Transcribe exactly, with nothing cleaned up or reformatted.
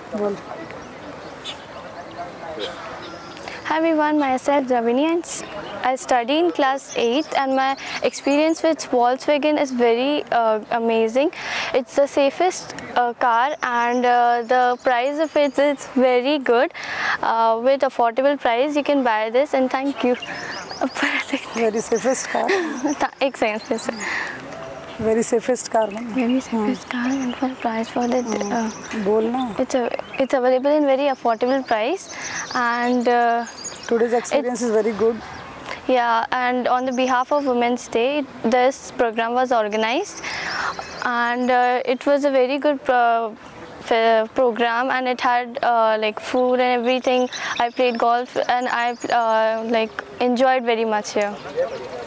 बोल. Hi everyone, myself Javini and I study in class eighth and my experience with Volkswagen is very uh, amazing. It's the safest uh, car and uh, the price of it is very good. Uh, with affordable price you can buy this and thank you. Very safest car. एक second फिर से. Very safest car. Very safest car and for price for that. Uh, बोलना. It's a, it's available in very affordable price and. Uh, Today's experience is very good. Yeah, and on the behalf of Women's Day, this program was organized, and uh, it was a very good pro program, and it had uh, like food and everything. I played golf, and I uh, like enjoyed very much here.